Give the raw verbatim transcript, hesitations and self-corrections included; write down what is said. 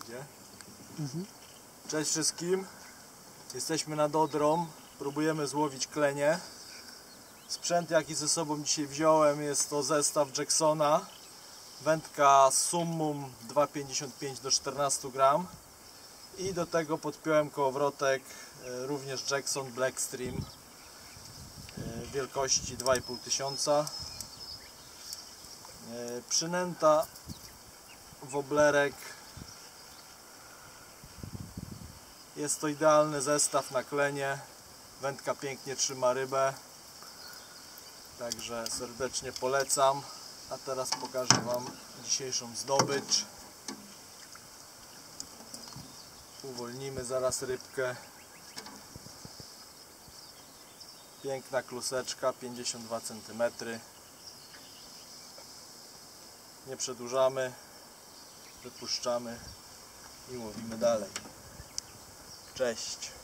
idzie. Mhm. Cześć wszystkim. Jesteśmy nad Odrą. Próbujemy złowić klenie. Sprzęt, jaki ze sobą dzisiaj wziąłem, jest to zestaw Jacksona. Wędka Summum dwa pięćdziesiąt pięć do czternastu gram. I do tego podpiąłem kołowrotek również Jackson Blackstream wielkości dwa i pół tysiąca. Przynęta woblerek. Jest to idealny zestaw na klenie. Wędka pięknie trzyma rybę. Także serdecznie polecam. A teraz pokażę Wam dzisiejszą zdobycz. Uwolnimy zaraz rybkę. Piękna kluseczka, pięćdziesiąt dwa centymetry. Nie przedłużamy, wypuszczamy i łowimy dalej. Cześć!